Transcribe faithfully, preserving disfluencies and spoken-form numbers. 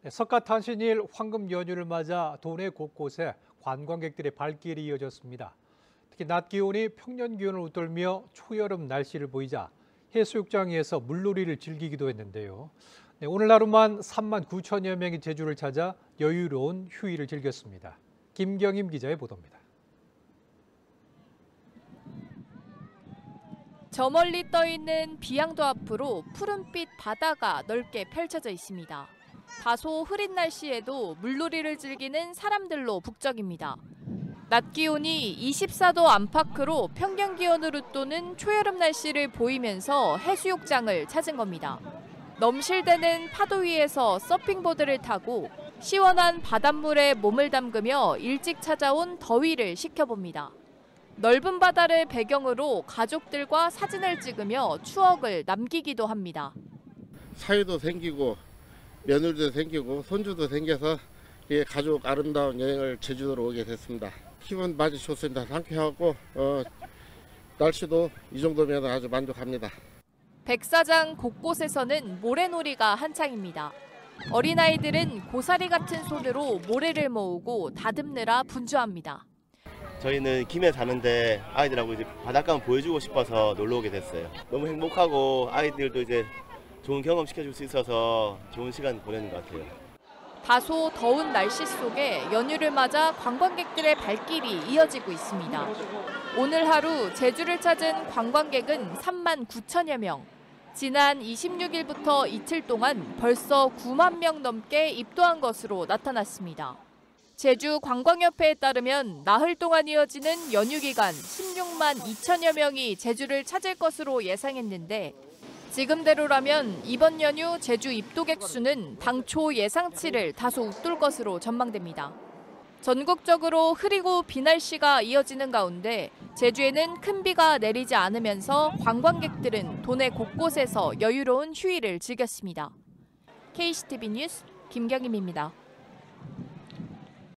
석가탄신일 황금 연휴를 맞아 도내 곳곳에 관광객들의 발길이 이어졌습니다. 특히 낮 기온이 평년 기온을 웃돌며 초여름 날씨를 보이자 해수욕장에서 물놀이를 즐기기도 했는데요. 네, 오늘 하루만 삼만 구천여 명이 제주를 찾아 여유로운 휴일을 즐겼습니다. 김경임 기자의 보도입니다. 저 멀리 떠있는 비양도 앞으로 푸른빛 바다가 넓게 펼쳐져 있습니다. 다소 흐린 날씨에도 물놀이를 즐기는 사람들로 북적입니다. 낮 기온이 이십사 도 안팎으로 평년 기온을 웃도는 초여름 날씨를 보이면서 해수욕장을 찾은 겁니다. 넘실대는 파도 위에서 서핑보드를 타고 시원한 바닷물에 몸을 담그며 일찍 찾아온 더위를 식혀봅니다. 넓은 바다를 배경으로 가족들과 사진을 찍으며 추억을 남기기도 합니다. 사위도 생기고 며느리도 생기고 손주도 생겨서 가족 아름다운 여행을 제주도로 오게 됐습니다. 기분 많이 좋습니다. 상쾌하고 어, 날씨도 이 정도면 아주 만족합니다. 백사장 곳곳에서는 모래놀이가 한창입니다. 어린아이들은 고사리 같은 손으로 모래를 모으고 다듬느라 분주합니다. 저희는 김해 사는데 아이들하고 이제 바닷가만 보여주고 싶어서 놀러 오게 됐어요. 너무 행복하고 아이들도 이제 좋은 경험 시켜줄 수 있어서 좋은 시간 보내는 것 같아요. 다소 더운 날씨 속에 연휴를 맞아 관광객들의 발길이 이어지고 있습니다. 오늘 하루 제주를 찾은 관광객은 삼만 구천여 명. 지난 이십육 일부터 이틀 동안 벌써 구만 명 넘게 입도한 것으로 나타났습니다. 제주관광협회에 따르면 나흘 동안 이어지는 연휴 기간 십육만 이천여 명이 제주를 찾을 것으로 예상했는데 지금대로라면 이번 연휴 제주 입도객 수는 당초 예상치를 다소 웃돌 것으로 전망됩니다. 전국적으로 흐리고 비 날씨가 이어지는 가운데 제주에는 큰 비가 내리지 않으면서 관광객들은 도내 곳곳에서 여유로운 휴일을 즐겼습니다. 케이씨티비 뉴스 김경임입니다.